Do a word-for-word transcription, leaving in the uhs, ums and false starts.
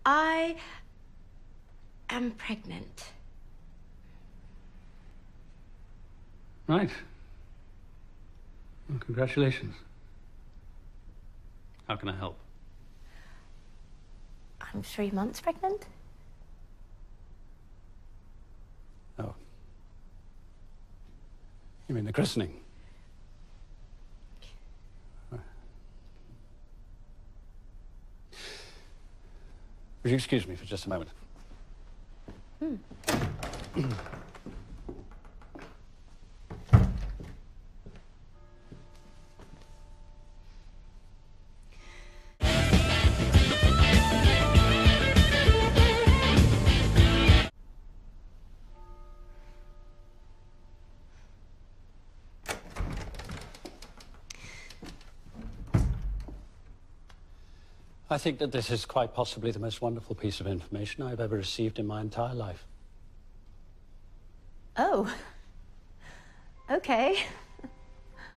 I am pregnant. Right. Well, congratulations. How can I help? I'm three months pregnant. Oh. You mean the christening? Would you excuse me for just a moment? Hmm. I think that this is quite possibly the most wonderful piece of information I've ever received in my entire life. Oh. Okay.